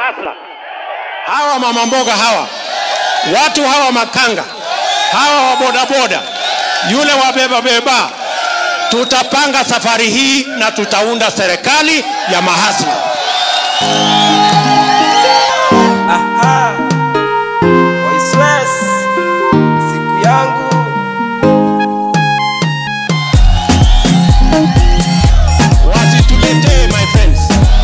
mahasla, hawa mama mboga, hawa watu, hawa makanga, hawa wa bodaboda, yule wa beba, tutapanga safari hii na tutaunda serikali ya mahasla. Aha, Voiceless, siku yangu. Wasituletee my friends,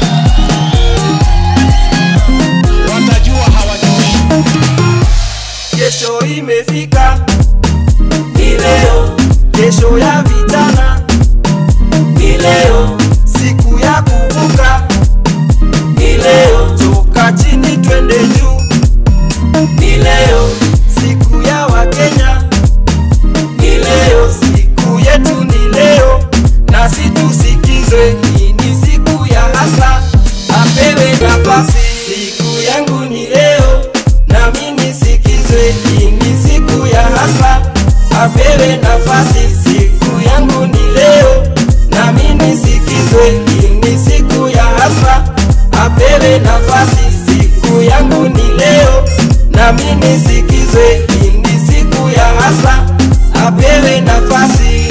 watajua hawajui. Kesho imefika, ni leo, kesho ya vijana, ni leo, siku ya kuvuka, ni leo, toka chini twende juu, ni leo, siku ya Wakenya, ni leo, siku yetu ni leo, na situsikizwe, hii ni siku ya hasa, apewe nafasi. Siku yangu ni leo, na mimi nisikizwe, hii ni siku ya hasa, apewe nafasi. Siku yangu ni leo, na mimi nisikizwe, hii ni siku ya hasa, apewe nafasi. Siku yangu ni leo, na mimi nisikizwe, hii ni siku ya hasa, apewe nafasi.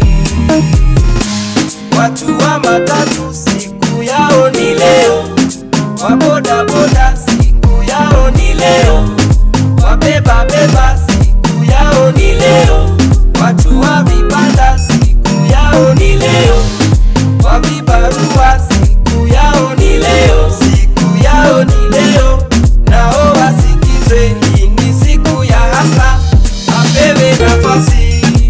Watu wa matatu siku yao ni leo, wa boda boda siku yao ni leo, wa beba siku yao ni leo, watu wa vibanda siku yao ni leo, wa vibarua siku yao ni leo, siku yao ni leo, nao wasikizwe, hii ni siku ya hasa, apewe nafasi.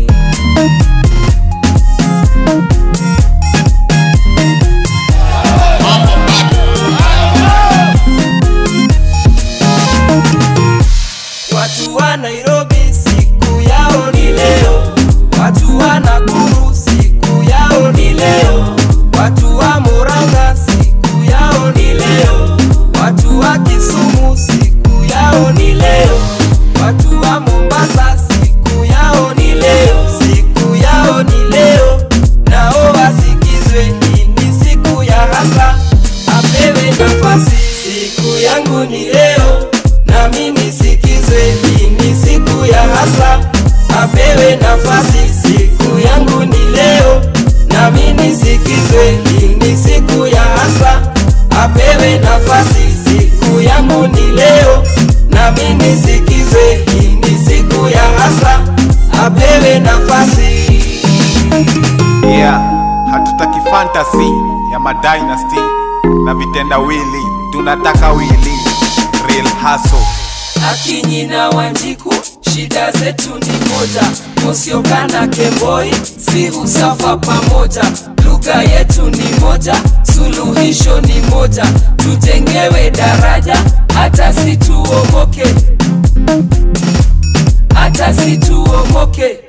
Watu wa Nairobi siku yao ni leo, watu wa Nakuru siku yao ni leo, watu wa Murang'a siku yao ni leo, watu wa Kisumu siku yao ni leo, watu wa Mombasa siku yao ni leo, siku yao ni leo, nao wasikizwe, hii ni siku ya hasa, apewe nafasi. Siku yangu ni leo, na mimi nisikizwe, hii ni siku ya hasa, apewe nafasi. Siku yangu ni leo, na mimi nisikizwe, hii ni siku ya hasa, apewe nafasi. Siku yangu ni leo, na mimi nisikizwe, hii ni siku ya hasa, apewe nafasi. Yeah, hatutaki fantasy ya madynasty na vitendawili, tunataka wili real hustle. Akinyi na Wanjiku, shida zetu ni moja, Musyoka na Kemboi, si usafa pamoja, lugha yetu ni moja, suluhisho ni moja, tujengewe daraja, hata situomoke, hata situomoke.